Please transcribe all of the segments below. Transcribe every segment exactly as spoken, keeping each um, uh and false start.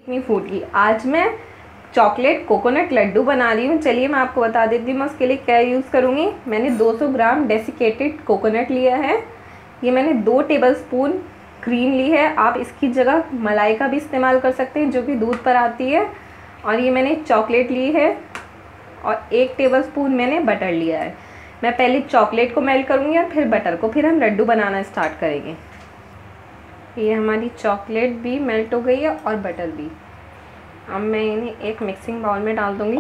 इतनी फूड की आज मैं चॉकलेट कोकोनट लड्डू बना रही हूँ। चलिए मैं आपको बता देती हूँ मैं उसके लिए क्या यूज़ करूँगी। मैंने दो सौ ग्राम डेसिकेटेड कोकोनट लिया है। ये मैंने दो टेबलस्पून क्रीम ली है। आप इसकी जगह मलाई का भी इस्तेमाल कर सकते हैं जो कि दूध पर आती है। और ये मैंने चॉकलेट ली है और एक टेबलस्पून मैंने बटर लिया है। मैं पहले चॉकलेट को मेल्ट करूँगी और फिर बटर को, फिर हम लड्डू बनाना स्टार्ट करेंगे। ये हमारी चॉकलेट भी मेल्ट हो गई है और बटर भी। अब मैं इन्हें एक मिक्सिंग बाउल में डाल दूंगी।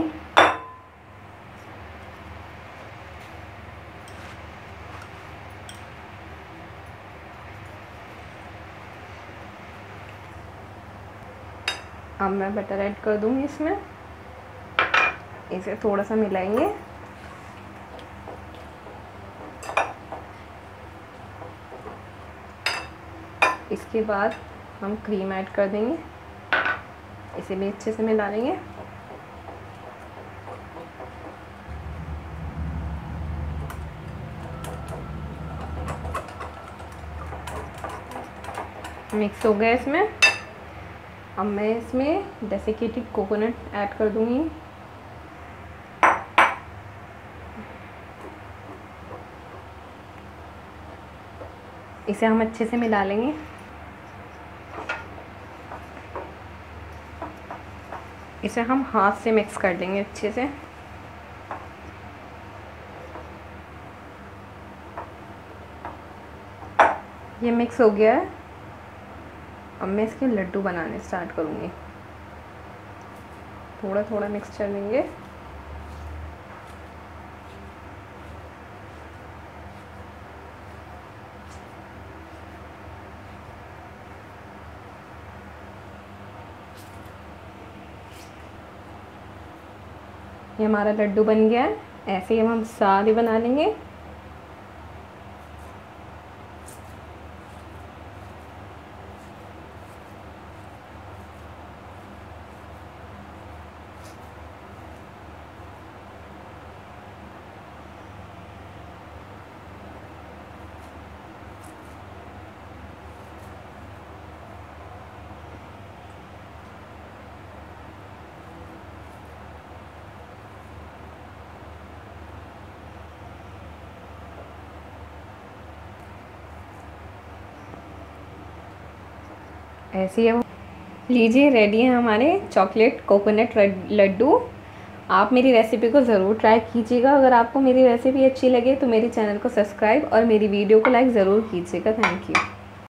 अब मैं बटर ऐड कर दूंगी इसमें। इसे थोड़ा सा मिलाएंगे। इसके बाद हम क्रीम ऐड कर देंगे। इसे भी अच्छे से मिला लेंगे। मिक्स हो गया इसमें। अब मैं इसमें डेसिकेटेड कोकोनट ऐड कर दूंगी। इसे हम अच्छे से मिला लेंगे। इसे हम हाथ से मिक्स कर देंगे अच्छे से। ये मिक्स हो गया है। अब मैं इसके लड्डू बनाने स्टार्ट करूँगी। थोड़ा थोड़ा मिक्स कर लेंगे। ये हमारा लड्डू बन गया है। ऐसे ही हम सारे बना लेंगे। ऐसे ही लीजिए, रेडी है हमारे चॉकलेट कोकोनट लड्डू। आप मेरी रेसिपी को ज़रूर ट्राई कीजिएगा। अगर आपको मेरी रेसिपी अच्छी लगे तो मेरे चैनल को सब्सक्राइब और मेरी वीडियो को लाइक ज़रूर कीजिएगा। Thank you.